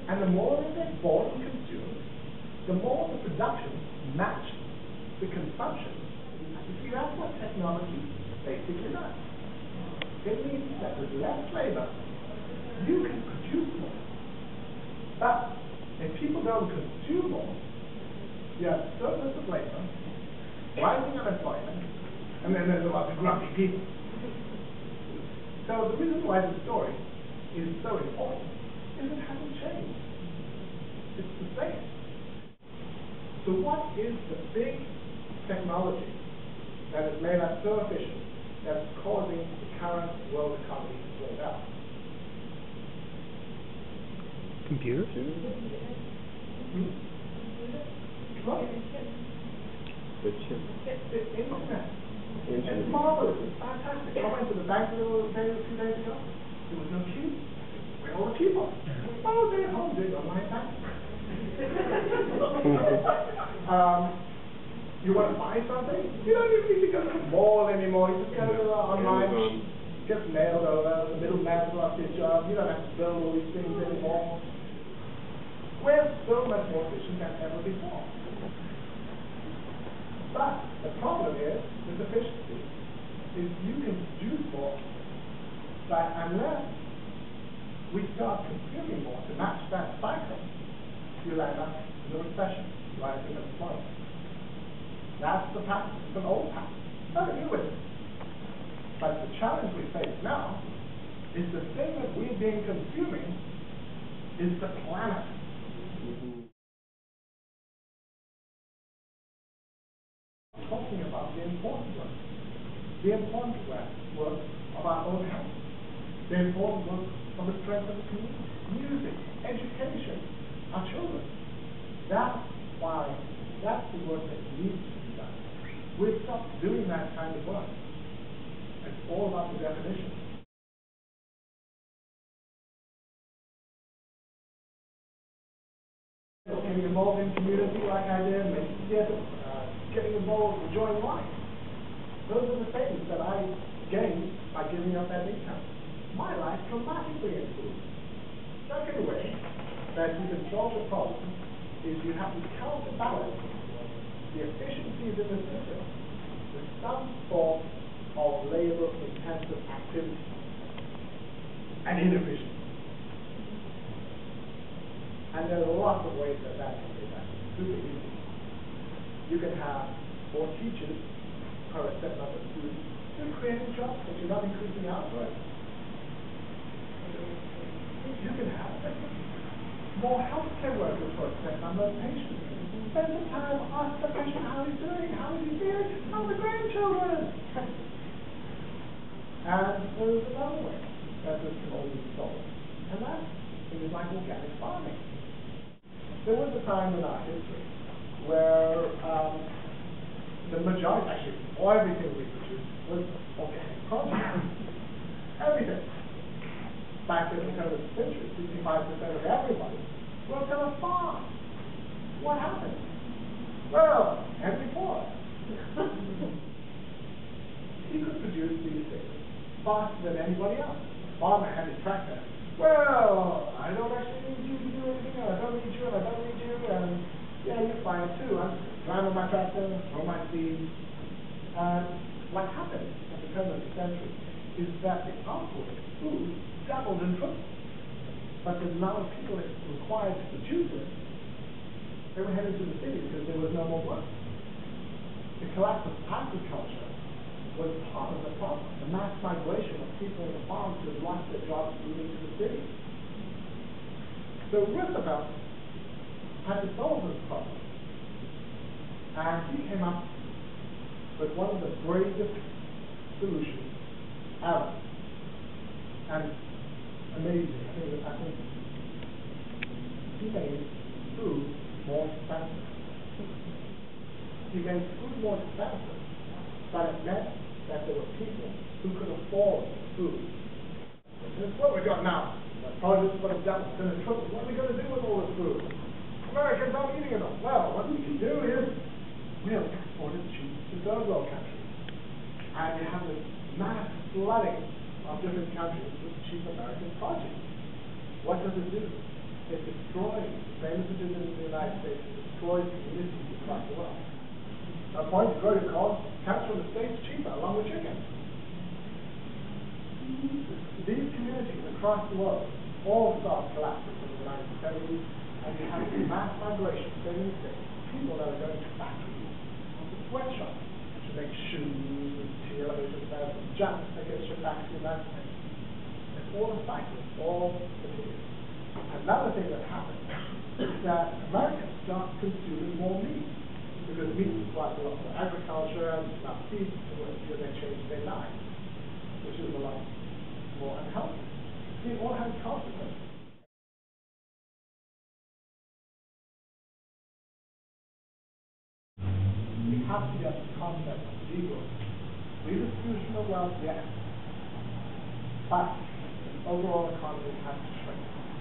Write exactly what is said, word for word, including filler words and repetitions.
And the more that they bought and consumed, the more the production matched the consumption. You see, that's what technology basically does. It means that with less labor, you can produce more. But if people don't consume more, you have surplus of labor, rising unemployment, and then there's a lot of grumpy people. So the reason why the story is so important is it hasn't changed. It's the same. So what is the big technology that has made us so efficient that's causing the current world economy to slow down? Computers? Hmm? What? The chip. It's the internet. Internet. It's marvelous. It's fantastic. I went to the bank a little day, a few days ago. There was no queue. We all the keyboard. Oh, they're at home doing online banking. um, you want to buy something? You don't even need to go to the mall anymore. You just go to the online. It gets mailed over. The middleman's lost his job. You don't have to build all these things anymore. We're so much more efficient than ever before. But the problem is, with efficiency, is you can produce more, but unless we start consuming more to match that cycle, you'll end up in a recession, rising unemployment. That's the pattern. It's an old pattern. Nothing new with it. But the challenge we face now is the thing that we've been consuming is the planet. Talking about the important work, the important work, work of our own health, the important work of the strength of the community, music, education, our children. That's why, that's the work that needs to be done. We've stopped doing that kind of work. It's all about the definition. Getting involved in community like I did, making theater, uh, getting involved, enjoying life. Those are the things that I gained by giving up that income. My life dramatically improved. Second way that you can solve the problem is you have to counterbalance the efficiencies in the system with some form of labor-intensive activity and inefficiency. And there are lots of ways that that can be done. Super easy. You can have more teachers per a set number of students. You're creating jobs, but you're not increasing output. You can have more healthcare workers for a set number of patients. Spend some time, ask the patient how he's doing, how is he feeling, how are the grandchildren? And there's another way that this can all be solved. And that's things like organic farming. There was a time in our history where um, the majority, actually, everything we produced was organic produce. Everything. Back in the turn of the century, sixty-five percent of everybody worked on a farm. What happened? Well, Henry Ford. He could produce these things faster than anybody else. Farmer had his tractor. Well, I don't actually need you to do anything, and I don't need you, and I don't need you, and yeah, you're fine too. I'm just driving my tractor, throw my seeds. And what happened at the turn of the century is that the output of food doubled and tripled. But the amount of people that required to produce it, they were headed to the cities because there was no more work. The collapse of agriculture was part of the problem. The mass migration of people in the farms who had lost their jobs moving to the cities. So Roosevelt had to solve this problem. And he came up with one of the bravest solutions ever. And amazing. I think, I think he made food more expensive. He made food more expensive, but it meant that there were people who could afford food. And it's what we got now. The produce is going to double, it's going to triple. What are we going to do with all this food? Americans aren't eating enough. Well, what we can do is we'll export it cheap to third world countries. And you have this mass flooding of different countries with cheap American produce. What does it do? It destroys, same as it did in the United States, it destroys communities across the world. Our point is growing costs comes from the States cheaper, along with chicken. These communities across the world all start collapsing from the nineteen seventies, and you have this mass migration staying in the States. People that are going to factories, to sweatshops, to make shoes and tea elevators and junk that gets shipped back to the United States. It's all a cycle, it's all continuous. Another thing that happens is that Americans start consuming more meat, because meat requires a lot more agriculture and enough feed to where they change their lives, which is a lot more unhealthy. It all has consequences. We have to get the concept of degrowth. Redistribution of wealth, yes, but the overall economy has to shrink.